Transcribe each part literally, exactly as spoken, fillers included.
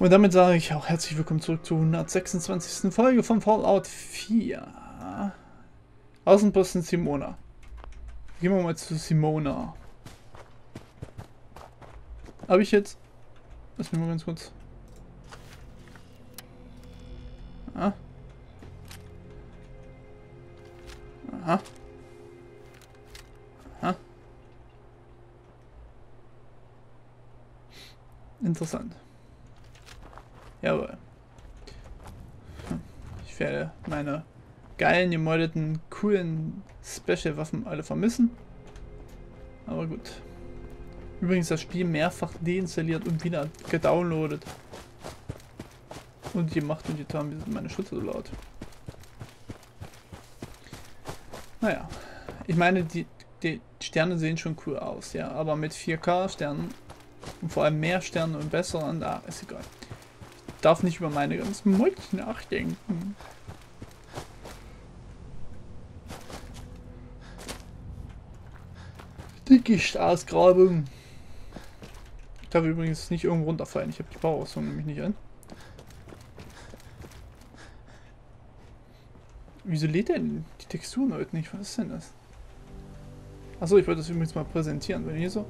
Und damit sage ich auch herzlich willkommen zurück zur hundertsechsundzwanzigsten Folge von Fallout vier. Außenposten Simona. Gehen wir mal zu Simona. Habe ich jetzt... Lass mich mal ganz kurz... Ah. Aha. Aha. Interessant. Jawohl. Ich werde meine geilen, gemoddeten, coolen Special-Waffen alle vermissen. Aber gut. Übrigens das Spiel mehrfach deinstalliert und wieder gedownloadet. Und gemacht und getan, wie sind meine Schütze so laut. Naja. Ich meine, die, die Sterne sehen schon cool aus, ja. Aber mit vier K Sternen und vor allem mehr Sterne und besseren, da ist egal. Ich darf nicht über meine ganzen Mods nachdenken. Dickicht-Ausgrabung. Ich darf übrigens nicht irgendwo runterfallen. Ich habe die Bauausrüstung nämlich nicht an. Wieso lädt denn die Texturen heute nicht? Was ist denn das? Achso, ich wollte das übrigens mal präsentieren. Wenn hier so...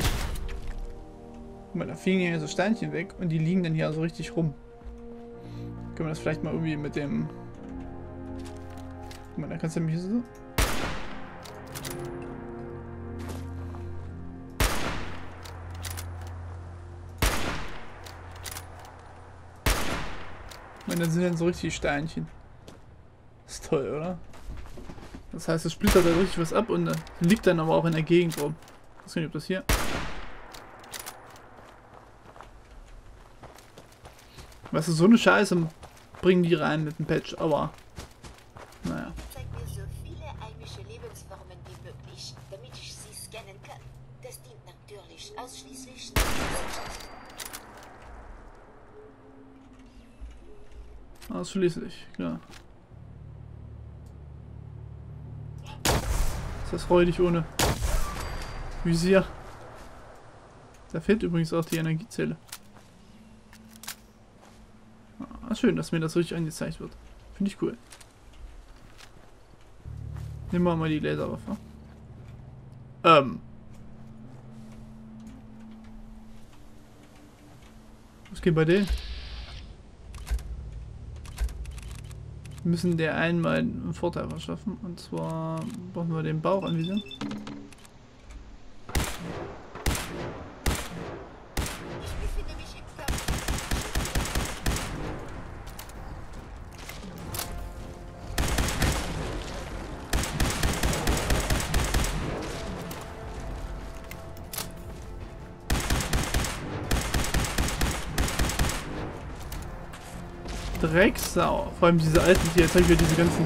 Guck mal, da fliegen hier so Steinchen weg und die liegen dann hier so richtig rum. Können wir das vielleicht mal irgendwie mit dem... Guck mal, da kannst du mich so... Ich meine, da sind dann so richtig Steinchen. Ist toll, oder? Das heißt, es splittert da richtig was ab und äh, liegt dann aber auch in der Gegend rum. Ich weiß nicht, ob das hier... Weißt du, so eine Scheiße bringen die rein mit dem Patch, aber... Naja. Zeig mir so viele heimische Lebensformen wie möglich, damit ich sie scannen kann. Das dient natürlich ausschließlich... Ausschließlich, klar. Ist das räudig ohne Visier. Da fehlt übrigens auch die Energiezelle. Ah, schön, dass mir das richtig angezeigt wird. Finde ich cool. Nehmen wir mal die Laserwaffe. Ähm. Was geht bei denen? Wir müssen der einmal einen Vorteil verschaffen. Und zwar brauchen wir den Bauch anvisieren. Drecksau. Vor allem diese alten hier. Jetzt habe ich wieder diese ganzen...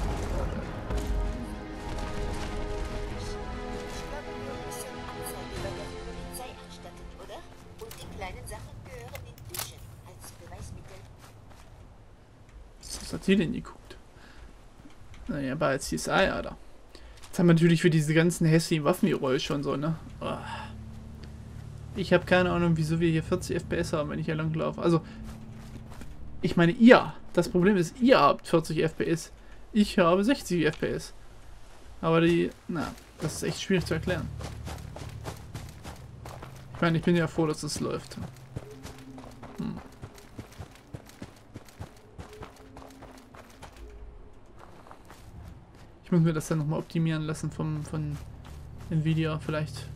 Was hat hier denn geguckt? Naja, aber als C S I, Alter. Jetzt haben wir natürlich für diese ganzen hässlichen Waffengeräusche schon so, ne? Oh. Ich habe keine Ahnung, wieso wir hier vierzig F P S haben, wenn ich hier lang laufe. Also... Ich meine, ihr. Das Problem ist, ihr habt vierzig F P S. Ich habe sechzig F P S. Aber die... Na, das ist echt schwierig zu erklären. Ich meine, ich bin ja froh, dass es läuft. Hm. Ich muss mir das dann nochmal optimieren lassen vom, von Nvidia. Vielleicht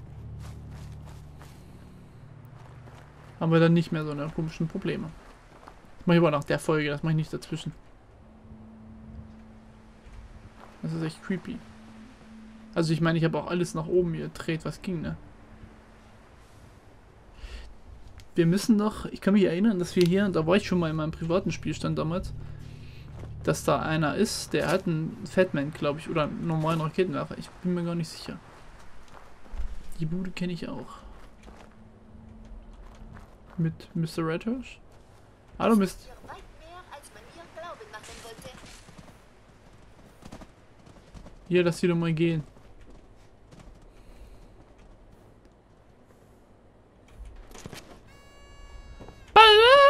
haben wir dann nicht mehr so eine komischen Probleme. Das mache ich aber nach der Folge, das mache ich nicht dazwischen. Das ist echt creepy. Also ich meine, ich habe auch alles nach oben gedreht, was ging, ne? Wir müssen noch, ich kann mich erinnern, dass wir hier, da war ich schon mal in meinem privaten Spielstand damals, dass da einer ist, der hat einen Fatman, glaube ich, oder einen normalen Raketenwerfer. Ich bin mir gar nicht sicher. Die Bude kenne ich auch. Mit Mister Redhurst? Hallo Mist. Hier, lass sie doch mal gehen. Hallo!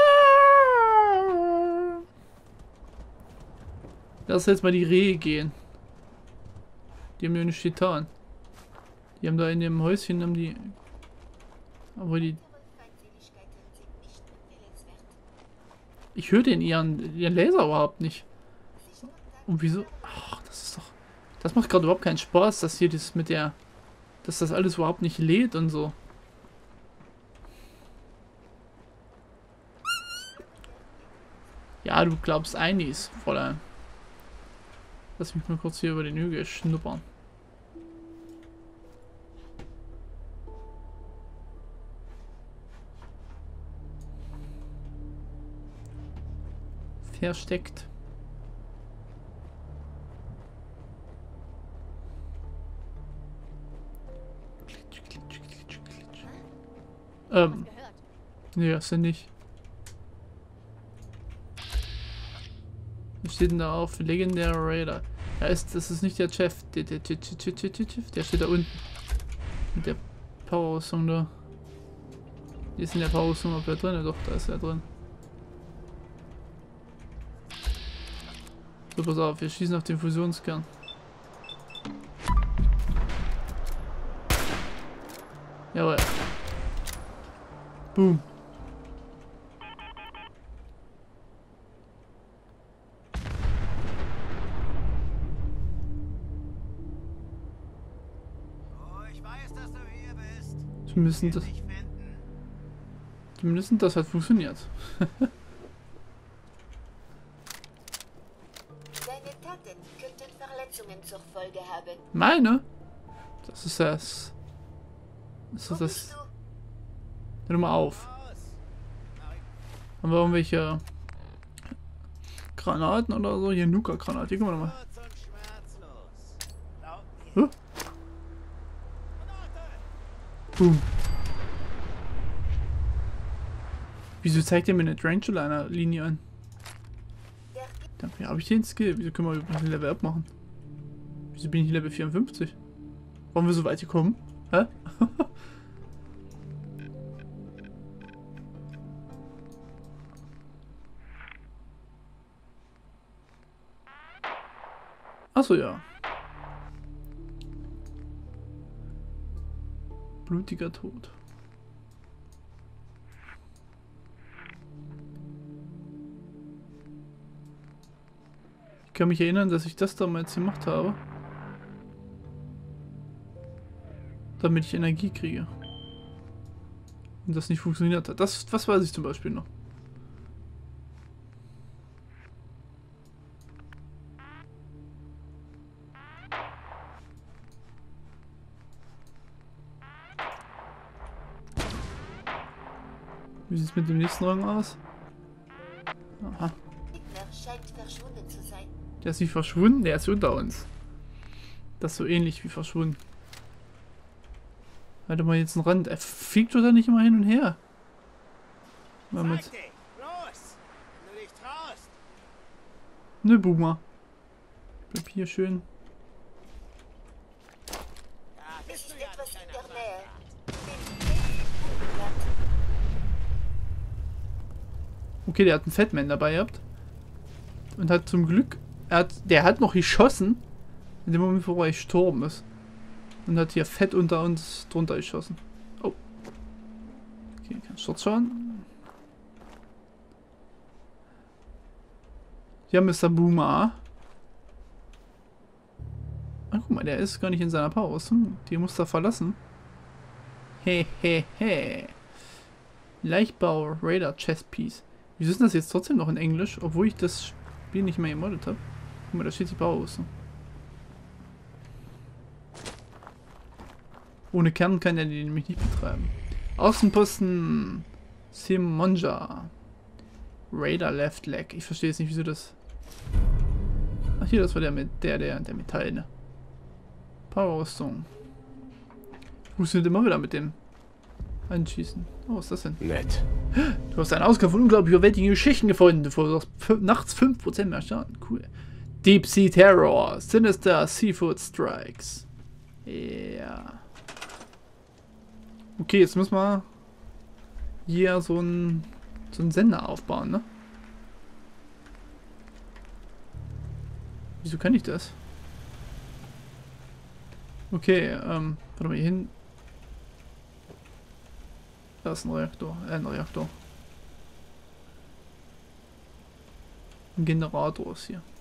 Lass jetzt mal die Rehe gehen. Die haben ja nicht getan. Die haben da in dem Häuschen haben die. Aber die. Ich höre den ihren, ihren Laser überhaupt nicht. Und wieso? Ach, das ist doch. Das macht gerade überhaupt keinen Spaß, dass hier das mit der. Dass das alles überhaupt nicht lädt und so. Ja, du glaubst einiges, Fräulein. Lass mich mal kurz hier über den Hügel schnuppern. Versteckt. Ähm. Nee, das sind nicht. Was steht denn da auf? Legendary Raider. Ja, ist, das ist nicht der Chef. Der, der, der, der, der, der, der steht da unten. Mit der Power-Rüstung da. Hier ist in der Power-Rüstung ob der drin? Doch, da ist er drin. So, pass auf, wir schießen auf den Fusionskern. Jawohl. Boom. Zumindest das, zumindest das hat funktioniert. Deine Taten könnten Verletzungen zur Folge haben. Meine? Das ist das. Das ist das. Hör mal auf. Haben wir irgendwelche Granaten oder so? Hier Nuka-Granate. Hier, guck mal nochmal. Huh? Boom. Wieso zeigt er mir eine Tarantula-Linie an? Danke, habe ich den Skill? Wieso können wir übrigens ein Level Up machen? Wieso bin ich Level vierundfünfzig? Warum wir so weit gekommen? Hä? Achso, ja. Blutiger Tod. Ich kann mich erinnern, dass ich das damals gemacht habe. Damit ich Energie kriege. Und das nicht funktioniert hat. Das, was weiß ich zum Beispiel noch. Wie sieht es mit dem nächsten Rang aus? Aha. Hitler scheint verschwunden zu sein. Der ist nicht verschwunden, der ist unter uns. Das ist so ähnlich wie verschwunden. Warte mal jetzt einen Rand. Er fliegt doch da nicht immer hin und her. Mal mit. Los, wenn du dich traust. Ne, Boomer. Bleib hier schön. Da Es bist ist du ja etwas nicht in einer der von Nähe. den Okay, der hat einen Fatman dabei gehabt. Und hat zum Glück. Er hat, der hat noch geschossen. In dem Moment, wo er gestorben ist. Und hat hier fett unter uns drunter geschossen. Oh. Okay, kein Sturzschaden. Ja, Mister Boomer. Ah, guck mal, der ist gar nicht in seiner Pause. Die muss er verlassen. Hehehe. He, he. Leichtbau Radar Chest Piece. Wieso ist das jetzt trotzdem noch in Englisch, obwohl ich das Spiel nicht mehr gemoddet habe? Guck mal, da steht die Bauausrüstung. Ohne Kern kann er die nämlich nicht betreiben. Außenposten Simonja. Radar Left Leg. Ich verstehe jetzt nicht, wieso das. Ach hier, das war der mit der, der, der Metall, ne? Powerrüstung. Funktioniert immer wieder mit dem Anschießen. Oh, was ist das denn? Nett. Du hast einen Ausgabe von unglaublich überwältigenden Geschichten gefunden. Du verursacht nachts fünf Prozent mehr Schaden. Cool. Deep Sea Terror. Sinister Seafood Strikes. Ja. Okay, jetzt müssen wir hier so einen so einen Sender aufbauen, ne? Wieso kann ich das? Okay, ähm, warte mal hier hin. Da ist ein Reaktor, äh, ein Reaktor. Ein Generator ist hier.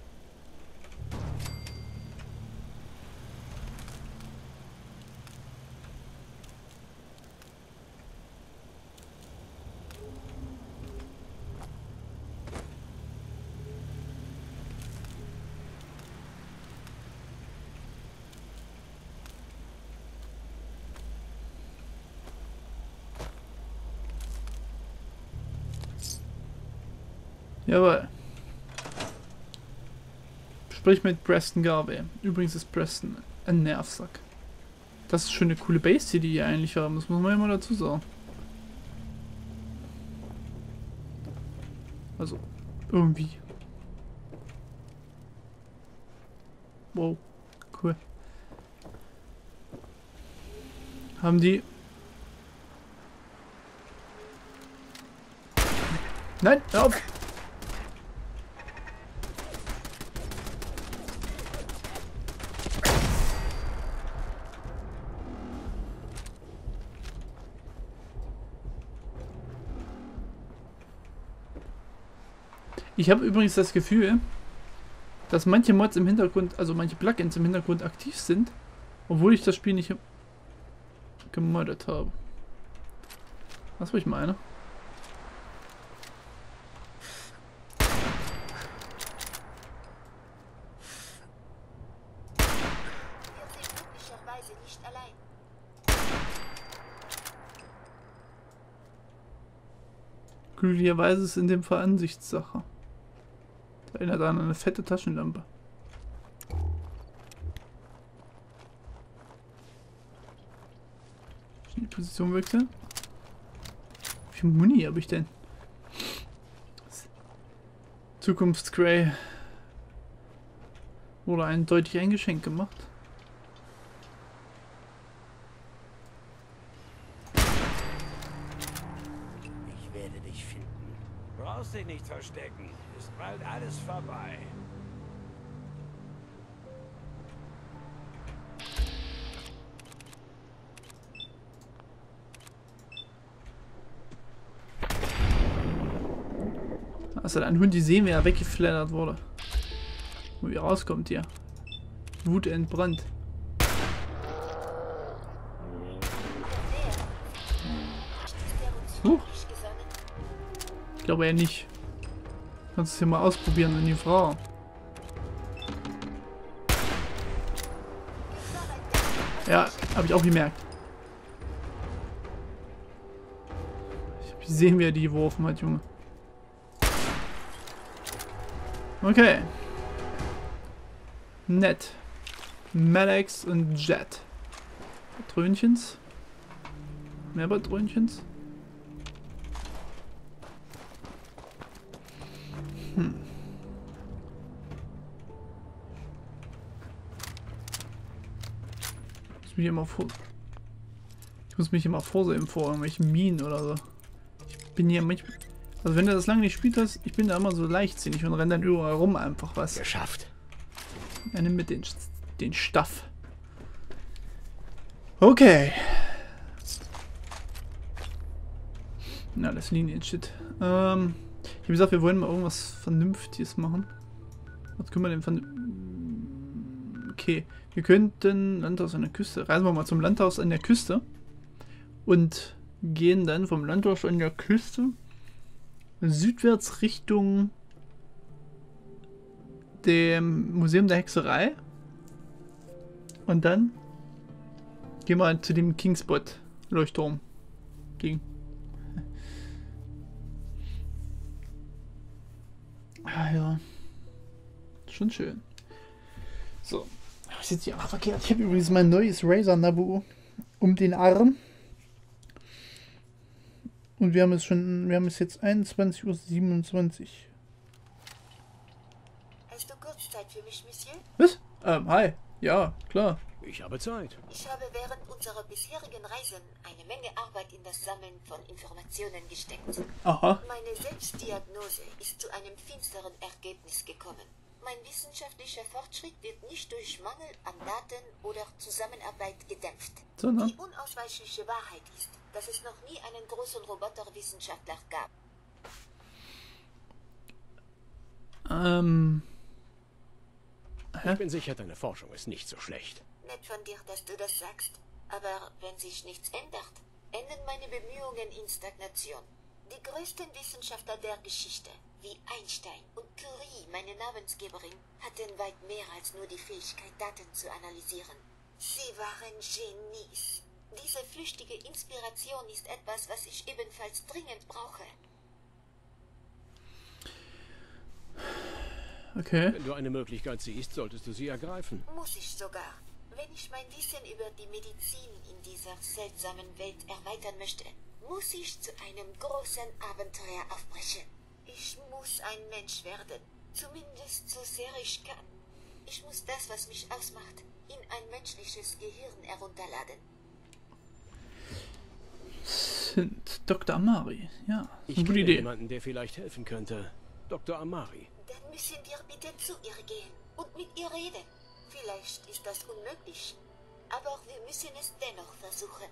Jawohl. Sprich mit Preston Garvey. Übrigens ist Preston ein Nervsack. Das ist schon eine coole Base, die die hier eigentlich haben. Das muss man ja mal dazu sagen. Also, irgendwie. Wow, cool. Haben die... Nein, hör auf! Ich habe übrigens das Gefühl, dass manche Mods im Hintergrund, also manche Plugins im Hintergrund aktiv sind, obwohl ich das Spiel nicht gemoddet habe. Was ich meine? Wir sind glücklicherweise nicht allein. Glücklicherweise ist in dem Fall Ansichtssache. Da erinnert an eine fette Taschenlampe. Die Position wechseln. Wie viel Muni habe ich denn? Zukunftsgray wurde eindeutig ein Geschenk gemacht. Ich werde dich finden. Brauchst dich nicht verstecken. Ist bald alles vorbei. Also ein Hund, die sehen wir ja weggeflattert wurde. Wo ihr rauskommt hier. Wut entbrannt. Huch. Ich glaube ja nicht. Kannst du es hier mal ausprobieren an die Frau. Ja, habe ich auch gemerkt. Ich hab gesehen, wie er die geworfen hat, Junge. Okay. Nett. Malex und Jet. Patrönchens. Mehr Patrönchens. Hm. Ich muss mich immer vor. Ich muss mich immer vorsehen vor irgendwelchen Minen oder so. Ich bin hier manchmal. Also wenn du das lange nicht gespielt hast, ich bin da immer so leichtsinnig und renne dann überall rum einfach was. Geschafft. Er nimmt mit den, den Staff. Okay. Na, das Linien-Shit. Ähm, ich habe gesagt, wir wollen mal irgendwas Vernünftiges machen. Was können wir denn von... Okay, wir könnten Landhaus an der Küste. Reisen wir mal zum Landhaus an der Küste. Und gehen dann vom Landhaus an der Küste südwärts Richtung dem Museum der Hexerei. Und dann gehen wir zu dem Kingspot Leuchtturm gegen. Ah ja. Schon schön. So. Was ist jetzt hier auch verkehrt? Ich habe übrigens mein neues Razer Nabu um den Arm. Und wir haben es schon, wir haben es jetzt einundzwanzig Uhr siebenundzwanzig. Hast du kurz Zeit für mich, Monsieur? Was? Ähm, hi. Ja, klar. Ich habe Zeit. Ich habe während unserer bisherigen Reisen eine Menge Arbeit in das Sammeln von Informationen gesteckt. Aha. Meine Selbstdiagnose ist zu einem finsteren Ergebnis gekommen. Mein wissenschaftlicher Fortschritt wird nicht durch Mangel an Daten oder Zusammenarbeit gedämpft. Sondern? Die unausweichliche Wahrheit ist, dass es noch nie einen großen Roboterwissenschaftler gab. Ähm. Hä? Ich bin sicher, deine Forschung ist nicht so schlecht. Nett von dir, dass du das sagst. Aber wenn sich nichts ändert, enden meine Bemühungen in Stagnation. Die größten Wissenschaftler der Geschichte, wie Einstein und Curie, meine Namensgeberin, hatten weit mehr als nur die Fähigkeit, Daten zu analysieren. Sie waren Genies. Diese flüchtige Inspiration ist etwas, was ich ebenfalls dringend brauche. Okay. Wenn du eine Möglichkeit siehst, solltest du sie ergreifen. Muss ich sogar. Wenn ich mein Wissen über die Medizin in dieser seltsamen Welt erweitern möchte, muss ich zu einem großen Abenteuer aufbrechen. Ich muss ein Mensch werden. Zumindest so sehr ich kann. Ich muss das, was mich ausmacht, in ein menschliches Gehirn herunterladen. Sind Doktor Amari. Ja, Ich eine gute kenne Idee. jemanden, der vielleicht helfen könnte. Doktor Amari. Dann müssen wir bitte zu ihr gehen und mit ihr reden. Vielleicht ist das unmöglich, aber wir müssen es dennoch versuchen.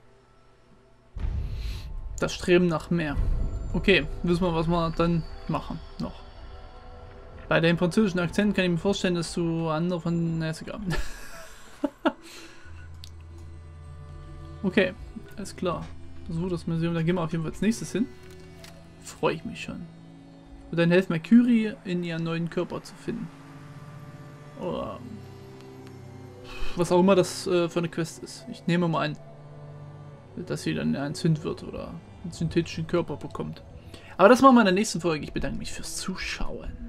Das Streben nach mehr. Okay, wissen wir, was wir dann machen noch. Bei dem französischen Akzent kann ich mir vorstellen, dass du andere von... Na, ist egal. Okay, alles klar. So, das Museum, da gehen wir auf jeden Fall als nächstes hin. Freue ich mich schon. Und dann helfen wir Curie, in ihren neuen Körper zu finden. Oder... was auch immer das äh, für eine Quest ist. Ich nehme mal an, dass sie dann ein Synth wird oder einen synthetischen Körper bekommt. Aber das machen wir in der nächsten Folge. Ich bedanke mich fürs Zuschauen.